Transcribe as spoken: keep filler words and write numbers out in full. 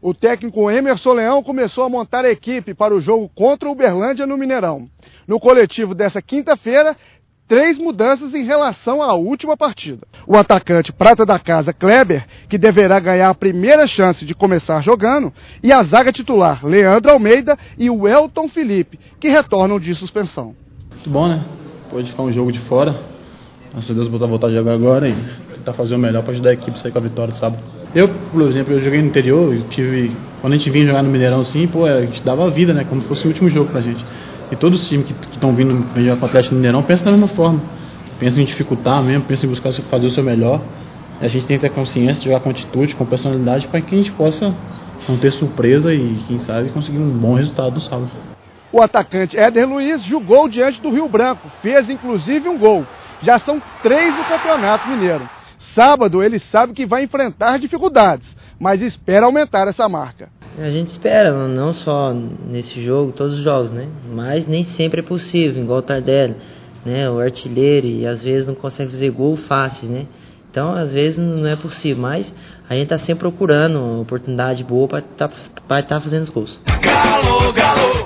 O técnico Emerson Leão começou a montar a equipe para o jogo contra o Uberlândia no Mineirão. No coletivo dessa quinta-feira, três mudanças em relação à última partida. O atacante prata da casa, Kleber, que deverá ganhar a primeira chance de começar jogando, e a zaga titular, Leandro Almeida e o Elton Felipe, que retornam de suspensão. Muito bom, né? Depois de ficar um jogo de fora, graças a Deus botar voltar a jogar agora e tentar fazer o melhor para ajudar a equipe a sair com a vitória do sábado. Eu, por exemplo, eu joguei no interior, eu tive, quando a gente vinha jogar no Mineirão assim, pô, a gente dava vida, né? Como se fosse o último jogo pra gente. E todos os times que estão vindo jogar com o Atlético no Mineirão pensam da mesma forma. Pensam em dificultar mesmo, pensam em buscar fazer o seu melhor. E a gente tem que ter consciência, jogar com atitude, com personalidade, para que a gente possa não ter surpresa e, quem sabe, conseguir um bom resultado no sábado. O atacante Éder Luiz jogou diante do Rio Branco, fez inclusive um gol. Já são três no Campeonato Mineiro. Sábado ele sabe que vai enfrentar dificuldades, mas espera aumentar essa marca. A gente espera, não só nesse jogo, todos os jogos, né? Mas nem sempre é possível, igual o Tardelli, né? O artilheiro, e às vezes não consegue fazer gol fácil, né? Então, às vezes não é possível, mas a gente está sempre procurando uma oportunidade boa para estar tá, tá fazendo os gols. Galo, galo.